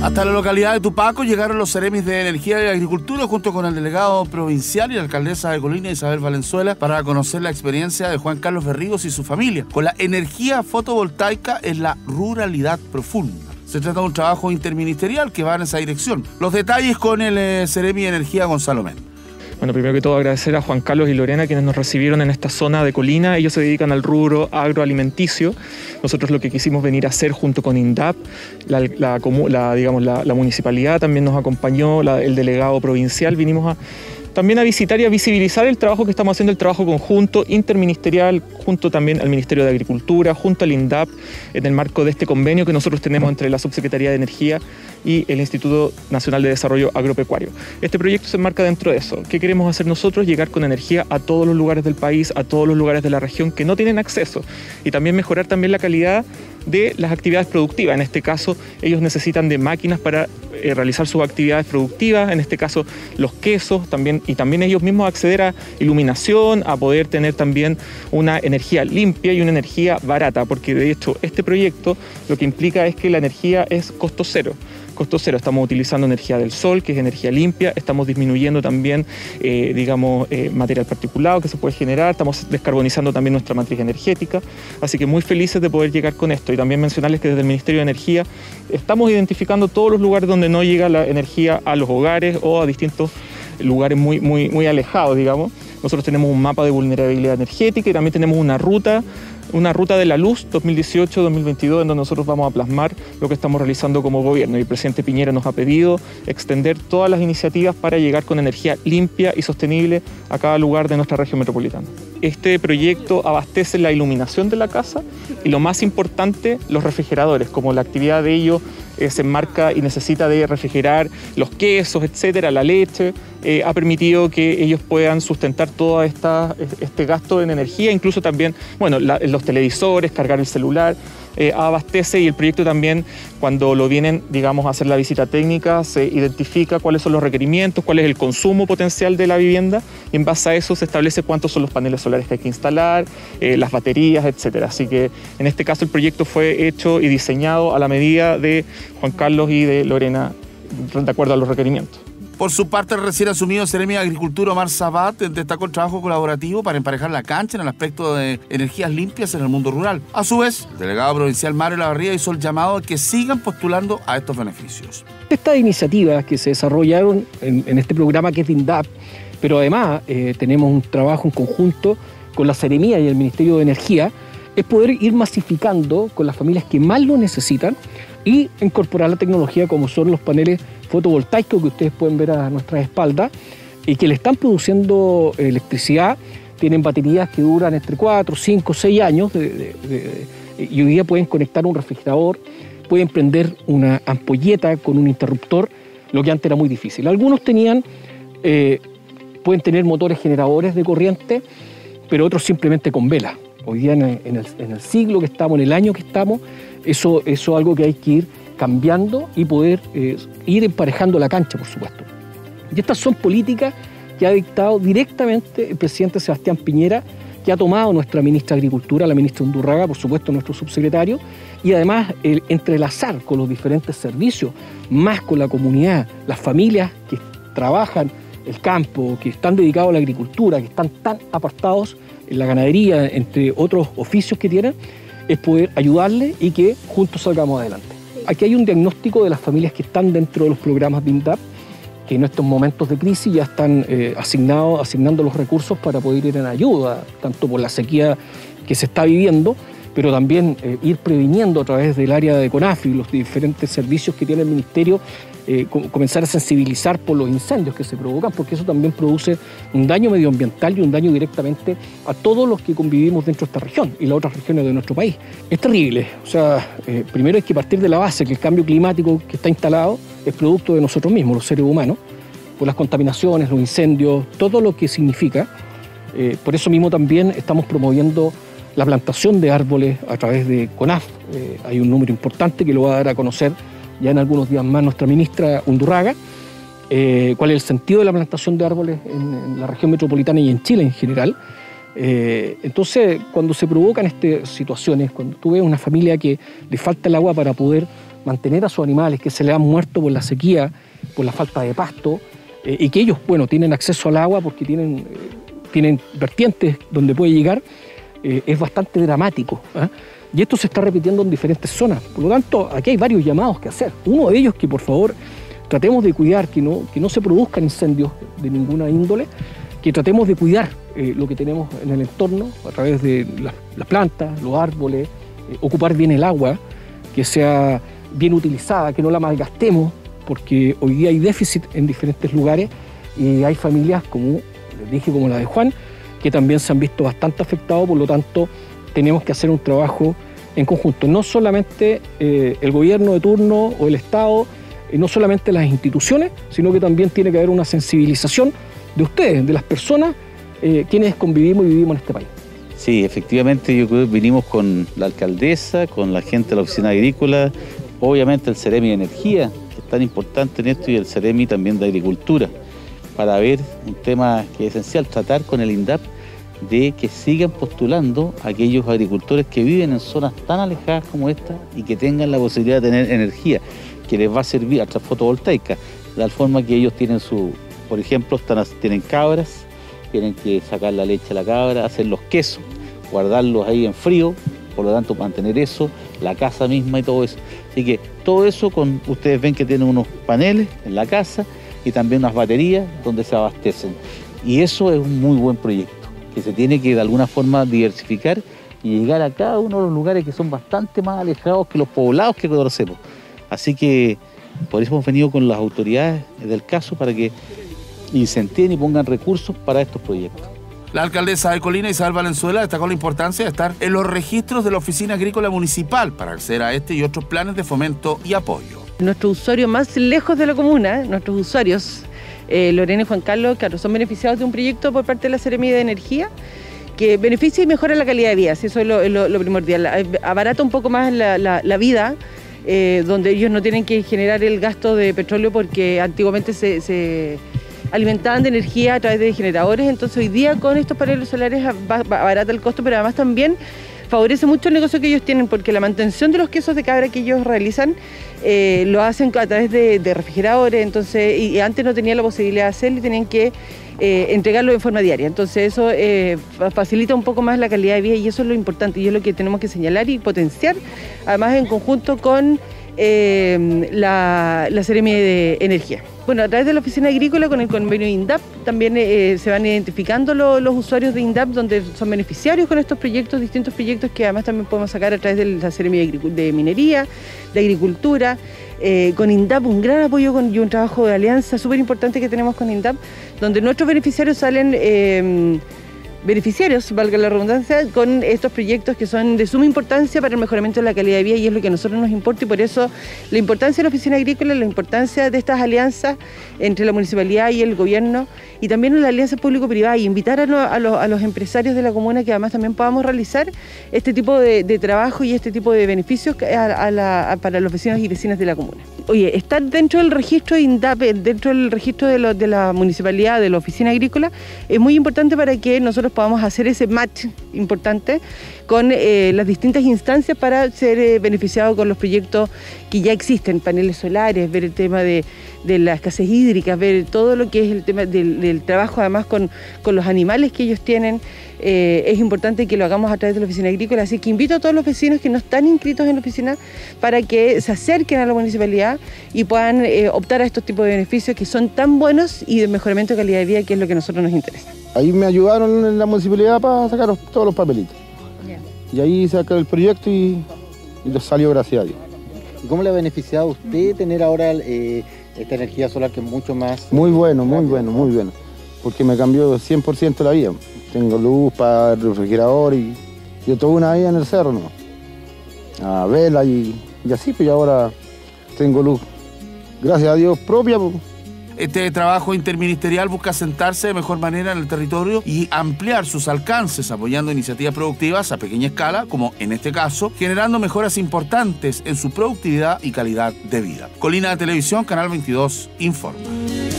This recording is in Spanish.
Hasta la localidad de Tupaco llegaron los seremis de Energía y Agricultura junto con el delegado provincial y la alcaldesa de Colina, Isabel Valenzuela, para conocer la experiencia de Juan Carlos Berríos y su familia con la energía fotovoltaica en la ruralidad profunda. Se trata de un trabajo interministerial que va en esa dirección. Los detalles con el Seremi de Energía, Gonzalo Méndez. Bueno, primero que todo agradecer a Juan Carlos y Lorena quienes nos recibieron en esta zona de Colina. Ellos se dedican al rubro agroalimenticio. Nosotros lo que quisimos venir a hacer junto con INDAP, la municipalidad también nos acompañó, el delegado provincial, vinimos también a visitar y a visibilizar el trabajo que estamos haciendo, el trabajo conjunto, interministerial, junto también al Ministerio de Agricultura, junto al INDAP, en el marco de este convenio que nosotros tenemos entre la Subsecretaría de Energía y el Instituto Nacional de Desarrollo Agropecuario. Este proyecto se enmarca dentro de eso. ¿Qué queremos hacer nosotros? Llegar con energía a todos los lugares del país, a todos los lugares de la región que no tienen acceso, y también mejorar también la calidad de las actividades productivas. En este caso, ellos necesitan de máquinas para realizar sus actividades productivas, en este caso los quesos, y también ellos mismos acceder a iluminación, a poder tener también una energía limpia y una energía barata, porque de hecho este proyecto lo que implica es que la energía es costo cero. Estamos utilizando energía del sol, que es energía limpia, estamos disminuyendo también, material particulado que se puede generar, estamos descarbonizando también nuestra matriz energética, así que muy felices de poder llegar con esto. Y también mencionarles que desde el Ministerio de Energía estamos identificando todos los lugares donde no llega la energía a los hogares o a distintos lugares muy alejados, digamos. Nosotros tenemos un mapa de vulnerabilidad energética y también tenemos una ruta de la luz 2018-2022 en donde nosotros vamos a plasmar lo que estamos realizando como gobierno. Y el presidente Piñera nos ha pedido extender todas las iniciativas para llegar con energía limpia y sostenible a cada lugar de nuestra región metropolitana. Este proyecto abastece la iluminación de la casa y, lo más importante, los refrigeradores, como la actividad de ellos se enmarca y necesita de refrigerar los quesos, etcétera, la leche, ha permitido que ellos puedan sustentar todo este gasto en energía, incluso también, los televisores, cargar el celular, abastece. Y el proyecto también, cuando lo vienen, a hacer la visita técnica, se identifica cuáles son los requerimientos, cuál es el consumo potencial de la vivienda, y en base a eso se establece cuántos son los paneles solares que hay que instalar, las baterías, etcétera. Así que en este caso el proyecto fue hecho y diseñado a la medida de Juan Carlos y de Lorena, de acuerdo a los requerimientos. Por su parte, el recién asumido Seremi de Agricultura, Omar Sabat, destacó el trabajo colaborativo para emparejar la cancha en el aspecto de energías limpias en el mundo rural. A su vez, el delegado provincial Mario Lavarría hizo el llamado a que sigan postulando a estos beneficios. Estas iniciativas que se desarrollaron en este programa que es de INDAP, pero además tenemos un trabajo en conjunto con la Seremía y el Ministerio de Energía, es poder ir masificando con las familias que más lo necesitan y incorporar la tecnología como son los paneles fotovoltaicos que ustedes pueden ver a nuestras espaldas y que le están produciendo electricidad. Tienen baterías que duran entre 4, 5, 6 años y hoy día pueden conectar un refrigerador, pueden prender una ampolleta con un interruptor, lo que antes era muy difícil. Algunos pueden tener motores generadores de corriente, pero otros simplemente con vela. Hoy día en el siglo que estamos, en el año que estamos, eso es algo que hay que ir cambiando y poder ir emparejando la cancha, por supuesto. Y estas son políticas que ha dictado directamente el presidente Sebastián Piñera, que ha tomado nuestra ministra de Agricultura, la ministra Undurraga, por supuesto nuestro subsecretario, y además el entrelazar con los diferentes servicios, más con la comunidad, las familias que trabajan el campo, que están dedicados a la agricultura, que están tan apartados en la ganadería, entre otros oficios que tienen, es poder ayudarles y que juntos salgamos adelante. Aquí hay un diagnóstico de las familias que están dentro de los programas de INDAP, que en estos momentos de crisis ya están asignando los recursos para poder ir en ayuda, tanto por la sequía que se está viviendo, pero también ir previniendo a través del área de CONAFRI, los diferentes servicios que tiene el Ministerio, comenzar a sensibilizar por los incendios que se provocan, porque eso también produce un daño medioambiental y un daño directamente a todos los que convivimos dentro de esta región y las otras regiones de nuestro país. Es terrible, primero hay que partir de la base que el cambio climático que está instalado es producto de nosotros mismos, los seres humanos, por las contaminaciones, los incendios, todo lo que significa. Por eso mismo también estamos promoviendo la plantación de árboles a través de CONAF. Hay un número importante que lo va a dar a conocer ya en algunos días más nuestra ministra Undurraga, cuál es el sentido de la plantación de árboles en la región metropolitana y en Chile en general, Entonces, cuando se provocan estas situaciones, cuando tú ves una familia que le falta el agua para poder mantener a sus animales, que se le han muerto por la sequía, por la falta de pasto, y que ellos, bueno, tienen acceso al agua porque tienen vertientes donde puede llegar, es bastante dramático, ¿eh? Y esto se está repitiendo en diferentes zonas. Por lo tanto, aquí hay varios llamados que hacer. Uno de ellos que, por favor, tratemos de cuidar que no se produzcan incendios de ninguna índole, que tratemos de cuidar lo que tenemos en el entorno a través de las plantas, los árboles, ocupar bien el agua, que sea bien utilizada, que no la malgastemos, porque hoy día hay déficit en diferentes lugares y hay familias, como les dije, como la de Juan, que también se han visto bastante afectados. Por lo tanto, tenemos que hacer un trabajo en conjunto, no solamente el gobierno de turno o el Estado, no solamente las instituciones, sino que también tiene que haber una sensibilización de ustedes, de las personas quienes convivimos y vivimos en este país. Sí, efectivamente, yo creo que vinimos con la alcaldesa, con la gente de la oficina agrícola, obviamente el Ceremi de Energía, que es tan importante en esto, y el Ceremi también de Agricultura, para ver un tema que es esencial, tratar con el INDAP de que sigan postulando a aquellos agricultores que viven en zonas tan alejadas como esta y que tengan la posibilidad de tener energía que les va a servir a través fotovoltaica, de tal forma que ellos tienen por ejemplo, tienen cabras, tienen que sacar la leche a la cabra, hacer los quesos, guardarlos ahí en frío, por lo tanto mantener eso, la casa misma y todo eso. Así que todo eso, ustedes ven que tienen unos paneles en la casa y también unas baterías donde se abastecen. Y eso es un muy buen proyecto, que se tiene que de alguna forma diversificar y llegar a cada uno de los lugares que son bastante más alejados que los poblados que conocemos. Así que por eso hemos venido con las autoridades del caso para que incentiven y pongan recursos para estos proyectos. La alcaldesa de Colina, Isabel Valenzuela, destacó la importancia de estar en los registros de la Oficina Agrícola Municipal para acceder a este y otros planes de fomento y apoyo. Nuestros usuarios más lejos de la comuna, nuestros usuarios, Lorena y Juan Carlos, claro, son beneficiados de un proyecto por parte de la Seremi de Energía que beneficia y mejora la calidad de vida, eso es lo primordial. Abarata un poco más la vida, donde ellos no tienen que generar el gasto de petróleo porque antiguamente se alimentaban de energía a través de generadores. Entonces hoy día con estos paneles solares abarata el costo, pero además también favorece mucho el negocio que ellos tienen, porque la mantención de los quesos de cabra que ellos realizan lo hacen a través de refrigeradores. Entonces, y antes no tenían la posibilidad de hacerlo y tenían que entregarlo de forma diaria. Entonces eso facilita un poco más la calidad de vida, y eso es lo importante y es lo que tenemos que señalar y potenciar, además en conjunto con la Seremi de Energía. Bueno, a través de la Oficina Agrícola, con el convenio INDAP, también se van identificando los usuarios de INDAP, donde son beneficiarios con estos proyectos, distintos proyectos que además también podemos sacar a través de la Seremi de Minería, de Agricultura. Con INDAP un gran apoyo y un trabajo de alianza súper importante que tenemos con INDAP, donde nuestros beneficiarios salen beneficiarios, valga la redundancia, con estos proyectos que son de suma importancia para el mejoramiento de la calidad de vida, y es lo que a nosotros nos importa, y por eso la importancia de la Oficina Agrícola, la importancia de estas alianzas entre la municipalidad y el gobierno, y también en la alianza público-privada, y invitar a los empresarios de la comuna que además también podamos realizar este tipo de trabajo y este tipo de beneficios para los vecinos y vecinas de la comuna. Oye, estar dentro del registro de INDAP, dentro del registro de la municipalidad, de la Oficina Agrícola, es muy importante para que nosotros podamos hacer ese match importante con las distintas instancias para ser beneficiados con los proyectos que ya existen, paneles solares, ver el tema de la escasez hídrica, ver todo lo que es el tema del trabajo además con los animales que ellos tienen. Es importante que lo hagamos a través de la Oficina Agrícola, así que invito a todos los vecinos que no están inscritos en la oficina para que se acerquen a la municipalidad y puedan optar a estos tipos de beneficios que son tan buenos y de mejoramiento de calidad de vida, que es lo que a nosotros nos interesa. Ahí me ayudaron en la municipalidad para sacar todos los papelitos. Y ahí saqué el proyecto y lo salió, gracias a Dios. ¿Y cómo le ha beneficiado a usted tener ahora esta energía solar, que es mucho más? Muy bueno, porque me cambió 100% la vida. Tengo luz para el refrigerador y yo tuve una vida en el cerro, ¿no? A vela y así, pues ahora tengo luz, gracias a Dios, propia. Pues. Este trabajo interministerial busca sentarse de mejor manera en el territorio y ampliar sus alcances, apoyando iniciativas productivas a pequeña escala, como en este caso, generando mejoras importantes en su productividad y calidad de vida. Colina Televisión, Canal 22, informa.